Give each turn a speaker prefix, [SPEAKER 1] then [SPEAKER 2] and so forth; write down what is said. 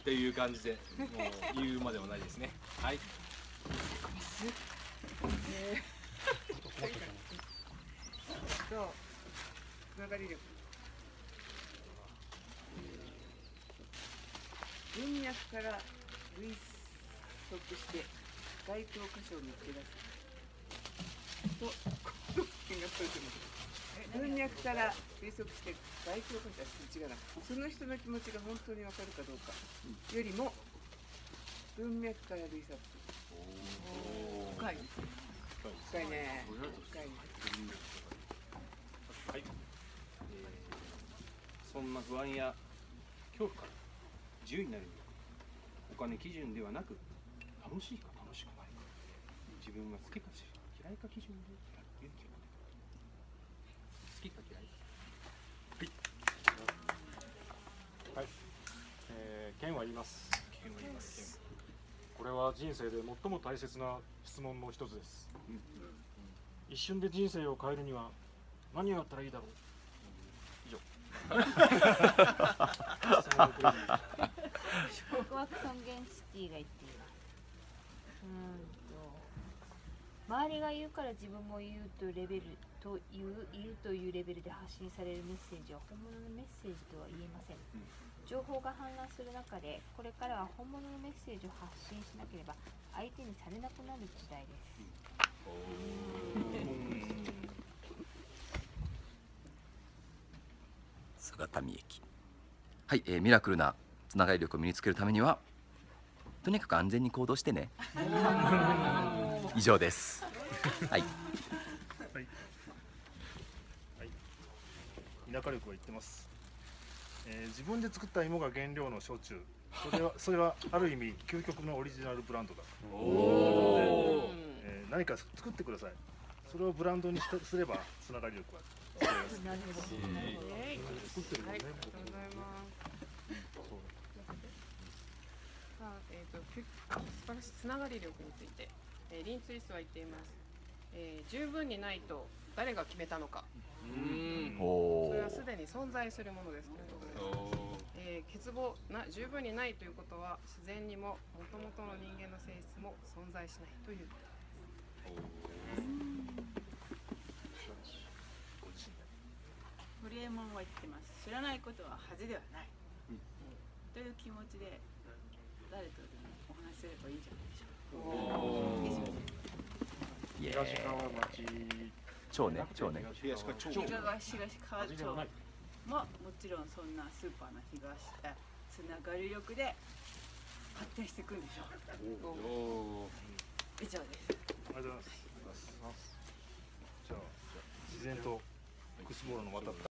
[SPEAKER 1] という感じで、もう言うまでもないですね。はい。
[SPEAKER 2] とつながり力。文脈から推測して該当箇所を見つけ出すと、この件が取れてます。文脈から推測して該当箇所は違うな。その人の気持ちが本当にわかるかどうかよりも文脈から推測する。深いですね。深いね。深いね。
[SPEAKER 1] はい。そんな不安や恐怖から自由になるには、お金基準ではなく、楽しいか楽しくないか、自分が好きか嫌いか基準でやる勇気を持て。好きか嫌いか。
[SPEAKER 3] はい。ケンは言います。
[SPEAKER 1] ケンは言います。
[SPEAKER 3] これは人生で最も大切な質問の一つです。一瞬で人生を変えるには何をやったらいいだろう。以上。
[SPEAKER 4] 僕は尊厳シティが言っています。周りが言うから自分も言うとレベルと言うというレベルで発信されるメッセージは本物のメッセージとは言えません。情報が氾濫する中で、これからは本物のメッセージを発信しなければ相手にされなくなる時代です。
[SPEAKER 5] 姿見駅。はい、ミラクルなつながり力を身につけるためにはとにかく安全に行動してね。以上です。はい。
[SPEAKER 3] はい。田舎力は言ってます。自分で作った芋が原料の焼酎。それはある意味究極のオリジナルブランドだ。何か作ってください。それをブランドにすればつながり力は
[SPEAKER 4] なるほど。
[SPEAKER 3] 作ってるもんね。
[SPEAKER 2] ありがとうございます。
[SPEAKER 6] さあ、素晴らしいつながり力について、リンツイストは言っています。十分にないと誰が決めたのか。それはすでに存在するものですということです。欠乏十分にないということは自然にも元々の人間の性質も存在しないということです。
[SPEAKER 7] ホリエモンは言ってます。知らないことは恥ではない、という気持ちで誰とでもお話しすればいいんじゃないでしょうか。
[SPEAKER 3] 東川町
[SPEAKER 5] 超ね。
[SPEAKER 7] 東川町ももちろんそんなスーパーなつながり力で発展していくんでしょう。以上です。
[SPEAKER 3] ありがとうございます。じゃあ自然と福祉網の渡った